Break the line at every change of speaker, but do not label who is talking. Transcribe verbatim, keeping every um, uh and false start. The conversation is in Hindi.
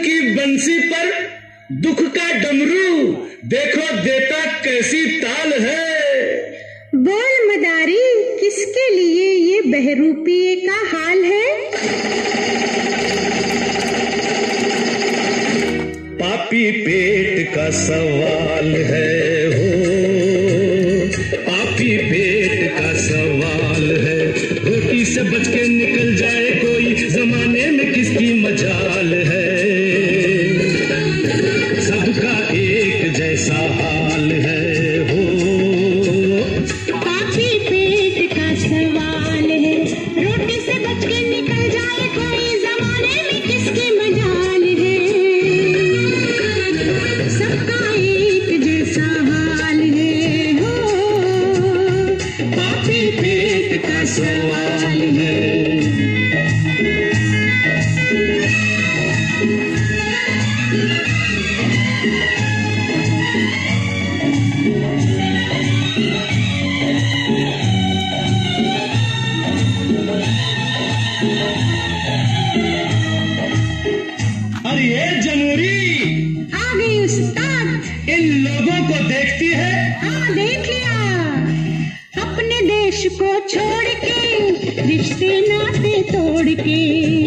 की बंसी पर दुख का डमरू देखो देता कैसी ताल है।
बोल मदारी, किसके लिए ये बहरूपिये का हाल है?
पापी पेट का सवाल है हो, पापी पेट का सवाल है। रोटी से बच के निकल जाए कोई, जमाने में किसकी मजाल है। सबका एक जैसा हाल है हो,
पापी पेट का सवाल है। रोटी से बच के निकल जाए कोई, जमाने में किसकी मजाल है। सबका एक जैसा हाल है हो, पापी पेट का सवाल है।
अरे ये जमूरी
आ गई उस्ताद।
इन लोगों को देखती है?
हाँ देख लिया। अपने देश को छोड़ के, रिश्ते नाते तोड़ के